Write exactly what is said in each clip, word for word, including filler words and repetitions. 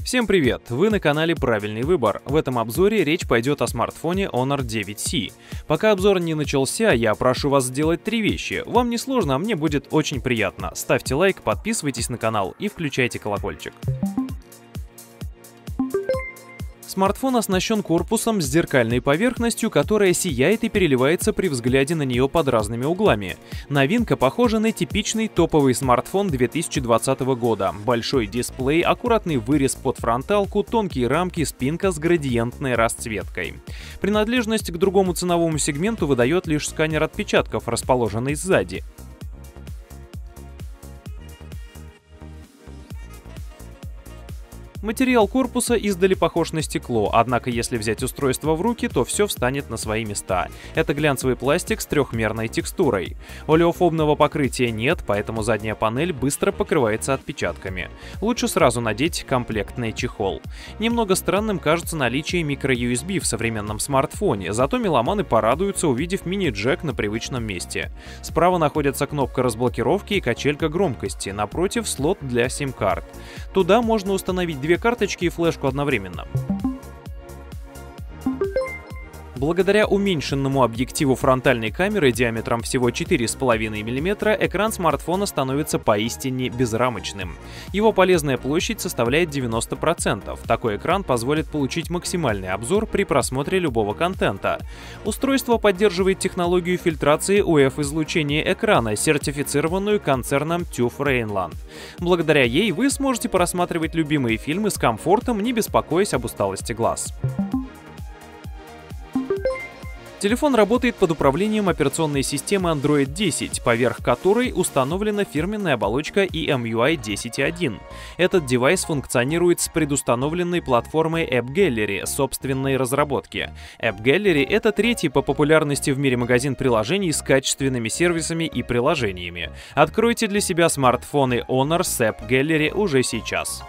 Всем привет! Вы на канале Правильный выбор. В этом обзоре речь пойдет о смартфоне Honor девять си. Пока обзор не начался, я прошу вас сделать три вещи. Вам не сложно, а мне будет очень приятно. Ставьте лайк, подписывайтесь на канал и включайте колокольчик. Смартфон оснащен корпусом с зеркальной поверхностью, которая сияет и переливается при взгляде на нее под разными углами. Новинка похожа на типичный топовый смартфон две тысячи двадцатого года. Большой дисплей, аккуратный вырез под фронталку, тонкие рамки, спинка с градиентной расцветкой. Принадлежность к другому ценовому сегменту выдает лишь сканер отпечатков, расположенный сзади. Материал корпуса издали похож на стекло, однако если взять устройство в руки, то все встанет на свои места. Это глянцевый пластик с трехмерной текстурой. Олеофобного покрытия нет, поэтому задняя панель быстро покрывается отпечатками. Лучше сразу надеть комплектный чехол. Немного странным кажется наличие микро-ю эс би в современном смартфоне, зато меломаны порадуются, увидев мини-джек на привычном месте. Справа находится кнопка разблокировки и качелька громкости, напротив слот для сим-карт. Туда можно установить две карточки и флешку одновременно. Благодаря уменьшенному объективу фронтальной камеры диаметром всего четыре с половиной миллиметра экран смартфона становится поистине безрамочным. Его полезная площадь составляет девяносто процентов. Такой экран позволит получить максимальный обзор при просмотре любого контента. Устройство поддерживает технологию фильтрации ю эф-излучения экрана, сертифицированную концерном тюф Rheinland. Благодаря ей вы сможете просматривать любимые фильмы с комфортом, не беспокоясь об усталости глаз. Телефон работает под управлением операционной системы Android десять, поверх которой установлена фирменная оболочка и эм ю ай десять точка один. Этот девайс функционирует с предустановленной платформой App Gallery собственной разработки. App Gallery — это третий по популярности в мире магазин приложений с качественными сервисами и приложениями. Откройте для себя смартфоны Honor с App Gallery уже сейчас.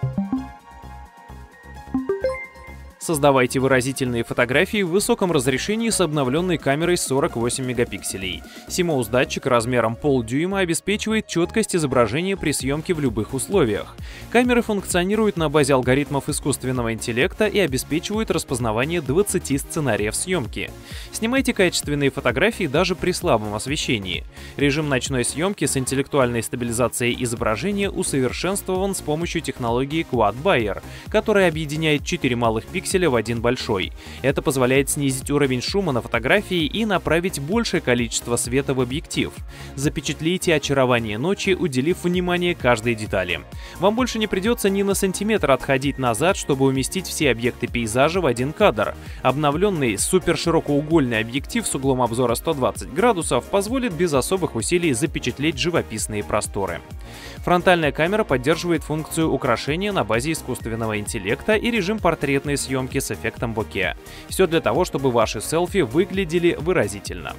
Создавайте выразительные фотографии в высоком разрешении с обновленной камерой сорок восемь мегапикселей. симоус-датчик размером полдюйма обеспечивает четкость изображения при съемке в любых условиях. Камеры функционируют на базе алгоритмов искусственного интеллекта и обеспечивают распознавание двадцати сценариев съемки. Снимайте качественные фотографии даже при слабом освещении. Режим ночной съемки с интеллектуальной стабилизацией изображения усовершенствован с помощью технологии Quad Bayer, которая объединяет четыре малых пикселя в один большой. Это позволяет снизить уровень шума на фотографии и направить большее количество света в объектив. Запечатлейте очарование ночи, уделив внимание каждой детали. Вам больше не придется ни на сантиметр отходить назад, чтобы уместить все объекты пейзажа в один кадр. Обновленный суперширокоугольный объектив с углом обзора сто двадцать градусов позволит без особых усилий запечатлеть живописные просторы. Фронтальная камера поддерживает функцию украшения на базе искусственного интеллекта и режим портретной съемки с эффектом боке. Все для того, чтобы ваши селфи выглядели выразительно.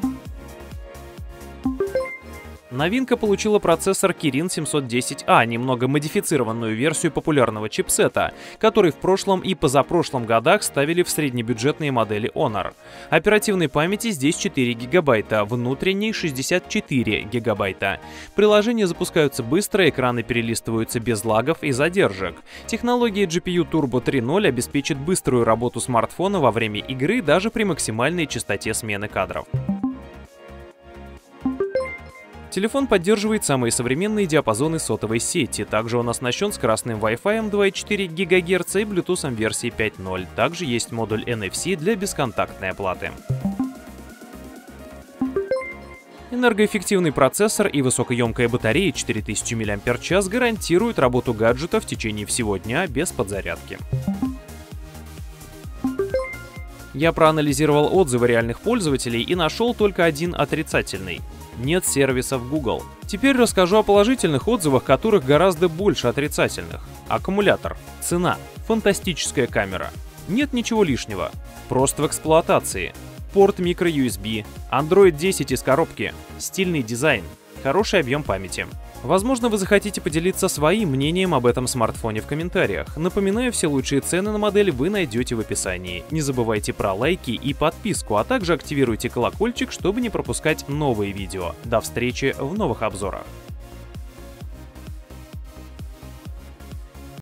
Новинка получила процессор Kirin семьсот десять а, немного модифицированную версию популярного чипсета, который в прошлом и позапрошлом годах ставили в среднебюджетные модели Honor. Оперативной памяти здесь четыре гигабайта, внутренней шестьдесят четыре гигабайта. Приложения запускаются быстро, экраны перелистываются без лагов и задержек. Технология джи пи ю Turbo три ноль обеспечит быструю работу смартфона во время игры даже при максимальной частоте смены кадров. Телефон поддерживает самые современные диапазоны сотовой сети. Также он оснащен скоростным Wi-Fi два и четыре гигагерца и Bluetooth версии пять ноль. Также есть модуль эн эф си для бесконтактной оплаты. Энергоэффективный процессор и высокоемкая батарея четыре тысячи мАч гарантируют работу гаджета в течение всего дня без подзарядки. Я проанализировал отзывы реальных пользователей и нашел только один отрицательный. Нет сервисов Google. Теперь расскажу о положительных отзывах, которых гораздо больше отрицательных. Аккумулятор. Цена. Фантастическая камера. Нет ничего лишнего. Просто в эксплуатации. Порт микро-ю эс би. Android десять из коробки. Стильный дизайн. Хороший объем памяти. Возможно, вы захотите поделиться своим мнением об этом смартфоне в комментариях. Напоминаю, все лучшие цены на модель вы найдете в описании. Не забывайте про лайки и подписку, а также активируйте колокольчик, чтобы не пропускать новые видео. До встречи в новых обзорах.